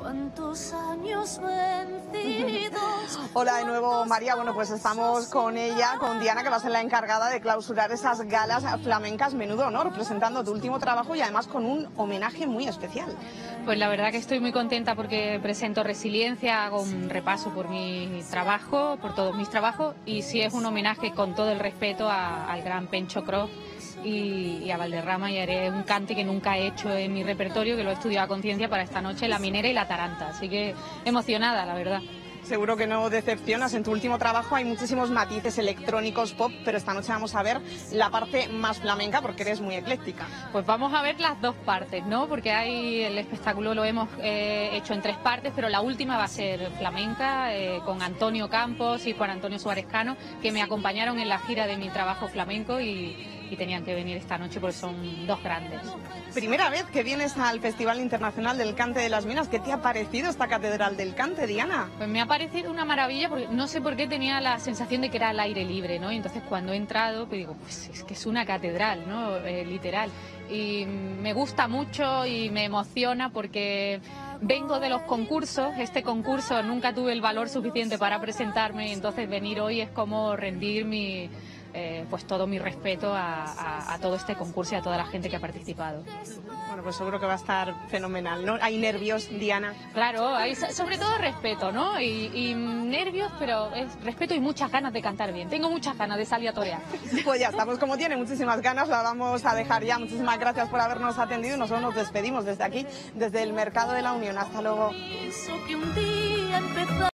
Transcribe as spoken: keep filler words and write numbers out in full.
cuántos años vencidos. Hola de nuevo, María. Bueno, pues estamos con ella, con Diana, que va a ser la encargada de clausurar esas galas flamencas. Menudo honor, presentando tu último trabajo y además con un homenaje muy especial. Pues la verdad que estoy muy contenta porque presento Resiliencia, hago un repaso por mi trabajo, por todos mis trabajos, y sí es un homenaje con todo el respeto a, al gran Pencho Croft y, y a Valderrama, y haré un cante que nunca he hecho en mi repertorio, que lo he estudiado a conciencia para esta noche, La Minera y La Taranta, así que emocionada, la verdad. Seguro que no decepcionas. En tu último trabajo hay muchísimos matices electrónicos, pop, pero esta noche vamos a ver la parte más flamenca porque eres muy ecléctica. Pues vamos a ver las dos partes, ¿no? Porque hay el espectáculo lo hemos eh, hecho en tres partes, pero la última va a ser flamenca, eh, con Antonio Campos y Juan Antonio Suárez Cano, que me acompañaron en la gira de mi trabajo flamenco y, y tenían que venir esta noche porque son dos grandes. Primera vez que vienes al Festival Internacional del Cante de las Minas. ¿Qué te ha parecido esta Catedral del Cante, Diana? Pues me ha parecido una maravilla porque no sé por qué tenía la sensación de que era al aire libre, ¿no? Y entonces cuando he entrado, pues digo, pues es que es una catedral, ¿no? Eh, literal. Y me gusta mucho y me emociona porque vengo de los concursos. Este concurso nunca tuve el valor suficiente para presentarme, y entonces venir hoy es como rendir mi... Eh, pues todo mi respeto a, a, a todo este concurso y a toda la gente que ha participado. Bueno, pues seguro que va a estar fenomenal, ¿no? ¿Hay nervios, Diana? Claro, hay sobre todo respeto, ¿no? Y, y nervios, pero es respeto y muchas ganas de cantar bien. Tengo muchas ganas de salir a torear. Pues ya estamos, como tiene muchísimas ganas, la vamos a dejar ya. Muchísimas gracias por habernos atendido y nosotros nos despedimos desde aquí, desde el Mercado de la Unión. Hasta luego.